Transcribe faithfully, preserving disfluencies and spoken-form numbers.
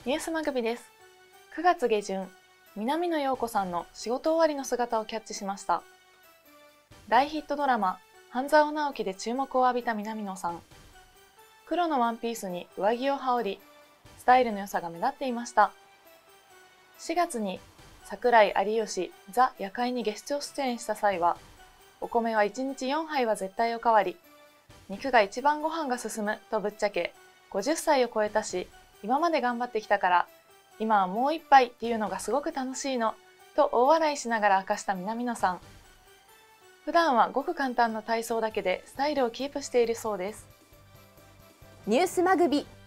ニュースマグビです。くがつ下旬、南野陽子さんの仕事終わりの姿をキャッチしました。大ヒットドラマ「半沢直樹」で注目を浴びた南野さん。黒のワンピースに上着を羽織り、スタイルの良さが目立っていました。しがつに櫻井有吉ザ・夜会にゲスト出演した際は、お米はいちにちよんはいは絶対おかわり、肉が一番ご飯が進むとぶっちゃけ、ごじゅっさいを超えたし、今まで頑張ってきたから、今はもう一杯っていうのがすごく楽しいの、と大笑いしながら明かした南野さん。普段はごく簡単な体操だけでスタイルをキープしているそうです。 ニュースマグビ